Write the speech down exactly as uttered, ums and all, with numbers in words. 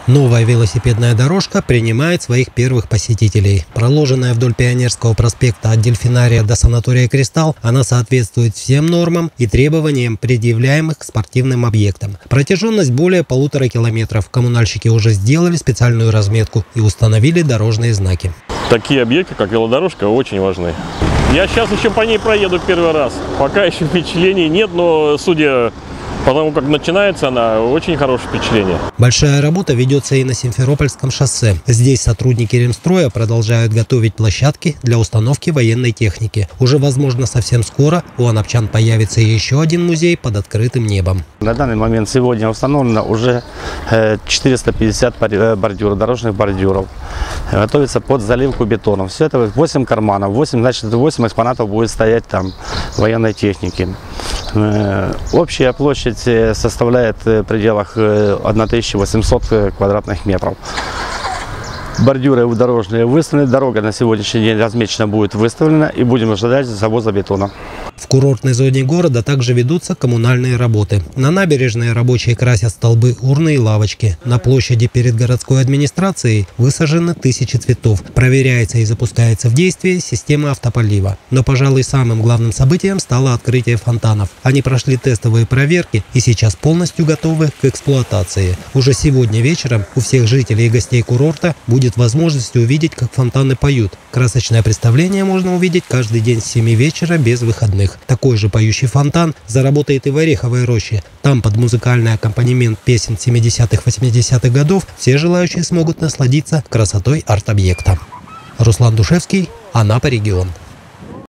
Новая велосипедная дорожка принимает своих первых посетителей. Проложенная вдоль Пионерского проспекта от Дельфинария до санатория «Кристалл», она соответствует всем нормам и требованиям, предъявляемых к спортивным объектам. Протяженность более полутора километров. Коммунальщики уже сделали специальную разметку и установили дорожные знаки. Такие объекты, как велодорожка, очень важны. Я сейчас еще по ней проеду первый раз. Пока еще впечатлений нет, но судя по тому, как начинается она, очень хорошее впечатление. Большая работа ведется и на Симферопольском шоссе. Здесь сотрудники Ремстроя продолжают готовить площадки для установки военной техники. Уже, возможно, совсем скоро у анапчан появится еще один музей под открытым небом. На данный момент сегодня установлено уже четыреста пятьдесят бордюров, дорожных бордюров. Готовится под заливку бетоном. Все это восемь карманов. восемь, значит, восемь экспонатов будет стоять там военной техники. Общая площадь составляет в пределах тысячи восьмисот квадратных метров. Бордюры дорожные выставлены, дорога на сегодняшний день размечена будет выставлена, и будем ожидать завоза бетона. В курортной зоне города также ведутся коммунальные работы. На набережной рабочие красят столбы, урны и лавочки. На площади перед городской администрацией высажены тысячи цветов. Проверяется и запускается в действие система автополива. Но, пожалуй, самым главным событием стало открытие фонтанов. Они прошли тестовые проверки и сейчас полностью готовы к эксплуатации. Уже сегодня вечером у всех жителей и гостей курорта будет возможность увидеть, как фонтаны поют. Красочное представление можно увидеть каждый день с семи вечера без выходных. Такой же поющий фонтан заработает и в Ореховой роще. Там под музыкальный аккомпанемент песен семидесятых-восьмидесятых годов все желающие смогут насладиться красотой арт-объекта. Руслан Душевский, Анапа регион.